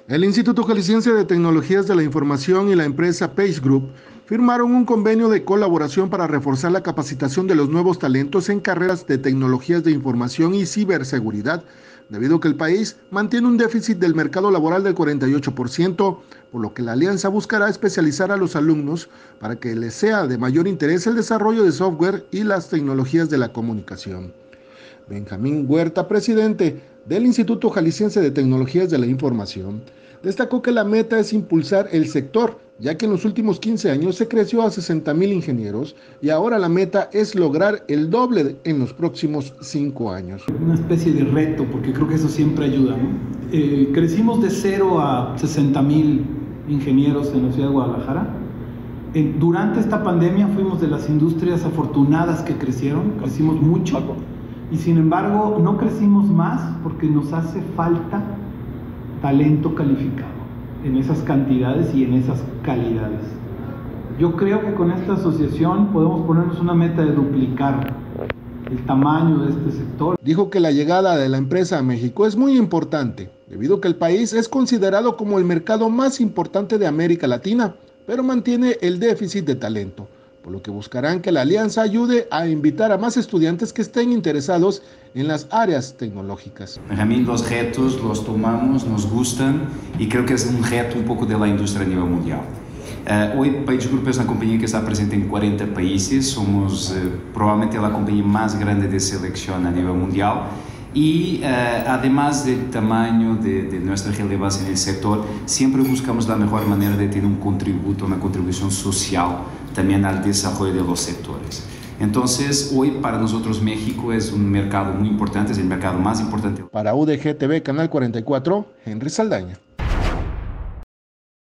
El Instituto Jalisciense de Tecnologías de la Información y la empresa Page Group firmaron un convenio de colaboración para reforzar la capacitación de los nuevos talentos en carreras de tecnologías de información y ciberseguridad, debido a que el país mantiene un déficit del mercado laboral del 48%, por lo que la alianza buscará especializar a los alumnos para que les sea de mayor interés el desarrollo de software y las tecnologías de la comunicación. Benjamín Huerta, presidente del Instituto Jalisciense de Tecnologías de la Información, destacó que la meta es impulsar el sector, ya que en los últimos 15 años se creció a 60,000 ingenieros y ahora la meta es lograr el doble en los próximos 5 años. Una especie de reto, porque creo que eso siempre ayuda, ¿no? Crecimos de 0 a 60,000 ingenieros en la ciudad de Guadalajara. Durante esta pandemia fuimos de las industrias afortunadas que crecimos mucho. Y sin embargo, no crecimos más porque nos hace falta talento calificado en esas cantidades y en esas calidades. Yo creo que con esta asociación podemos ponernos una meta de duplicar el tamaño de este sector. Dijo que la llegada de la empresa a México es muy importante, debido a que el país es considerado como el mercado más importante de América Latina, pero mantiene el déficit de talento, por lo que buscarán que la alianza ayude a invitar a más estudiantes que estén interesados en las áreas tecnológicas. A mí los retos los tomamos, nos gustan y creo que es un reto un poco de la industria a nivel mundial. Hoy Page Group es una compañía que está presente en 40 países, somos probablemente la compañía más grande de selección a nivel mundial. Y además del tamaño de nuestra relevancia en el sector, siempre buscamos la mejor manera de tener un contributo, una contribución social también al desarrollo de los sectores. Entonces, hoy para nosotros México es un mercado muy importante, es el mercado más importante. Para UDG TV, Canal 44, Henry Saldaña.